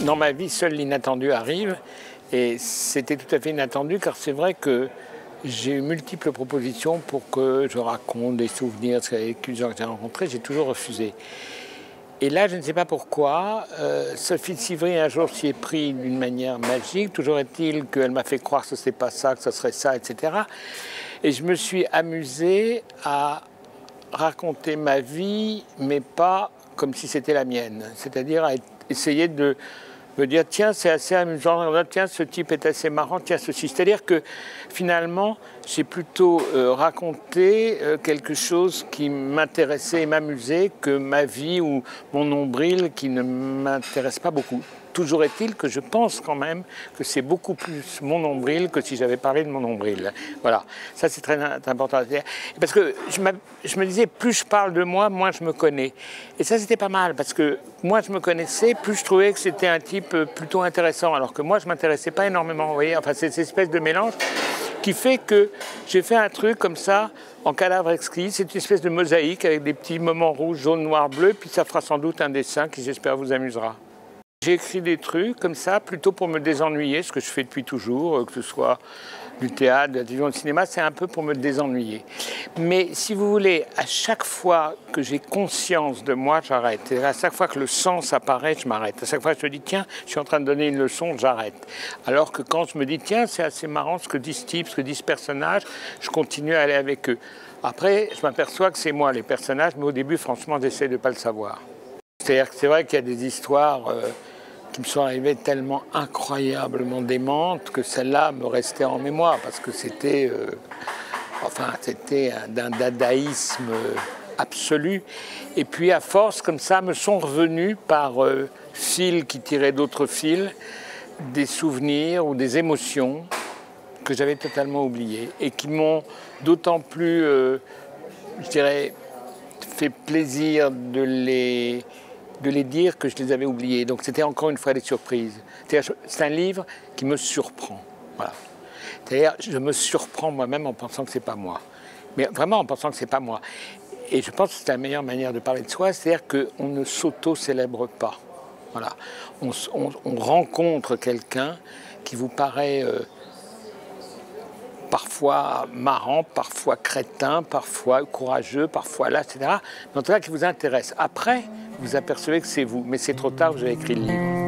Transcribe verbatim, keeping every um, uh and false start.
Dans ma vie, seul l'inattendu arrive. Et c'était tout à fait inattendu car c'est vrai que j'ai eu multiples propositions pour que je raconte des souvenirs avec les gens que j'ai rencontrés. J'ai toujours refusé. Et là, je ne sais pas pourquoi, euh, Sophie de Civry, un jour, s'y est pris d'une manière magique. Toujours est-il qu'elle m'a fait croire que ce n'était pas ça, que ce serait ça, et cetera. Et je me suis amusé à raconter ma vie, mais pas comme si c'était la mienne. C'est-à-dire à essayer de me dire, tiens, c'est assez amusant, tiens, ce type est assez marrant, tiens, ceci. C'est-à-dire que finalement, j'ai plutôt euh, raconté euh, quelque chose qui m'intéressait et m'amusait que ma vie ou mon nombril qui ne m'intéresse pas beaucoup. Toujours est-il que je pense quand même que c'est beaucoup plus mon nombril que si j'avais parlé de mon nombril. Voilà, ça c'est très important. Parce que je, je me disais, plus je parle de moi, moins je me connais. Et ça c'était pas mal, parce que moins je me connaissais, plus je trouvais que c'était un type plutôt intéressant, alors que moi je ne m'intéressais pas énormément. Vous voyez, enfin c'est cette espèce de mélange qui fait que j'ai fait un truc comme ça, en cadavre exquis. C'est une espèce de mosaïque avec des petits moments rouges, jaunes, noirs, bleus, puis ça fera sans doute un dessin qui j'espère vous amusera. J'ai écrit des trucs comme ça, plutôt pour me désennuyer, ce que je fais depuis toujours, que ce soit du théâtre, de la télévision, du cinéma, c'est un peu pour me désennuyer. Mais si vous voulez, à chaque fois que j'ai conscience de moi, j'arrête. Et à chaque fois que le sens apparaît, je m'arrête. À chaque fois que je me dis, tiens, je suis en train de donner une leçon, j'arrête. Alors que quand je me dis, tiens, c'est assez marrant ce que dit ce type, ce que dit ce personnage, je continue à aller avec eux. Après, je m'aperçois que c'est moi, les personnages, mais au début, franchement, j'essaie de ne pas le savoir. C'est-à-dire que c'est vrai qu'il y a des histoires euh, qui me sont arrivées tellement incroyablement démentes que celle-là me restait en mémoire parce que c'était euh, enfin, c'était d'un dadaïsme absolu. Et puis à force, comme ça, me sont revenus par euh, fils qui tiraient d'autres fils, des souvenirs ou des émotions que j'avais totalement oubliées et qui m'ont d'autant plus, euh, je dirais, fait plaisir de les... de les dire que je les avais oubliés. Donc c'était encore une fois des surprises. C'est un livre qui me surprend. Voilà. C'est-à-dire, je me surprends moi-même en pensant que ce n'est pas moi. Mais vraiment en pensant que ce n'est pas moi. Et je pense que c'est la meilleure manière de parler de soi, c'est-à-dire qu'on ne s'auto-célèbre pas. Voilà. On, on, on rencontre quelqu'un qui vous paraît euh, parfois marrant, parfois crétin, parfois courageux, parfois là, et cetera. Mais en tout cas, qui vous intéresse. Après, vous apercevez que c'est vous. Mais c'est trop tard, vous avez écrit le livre.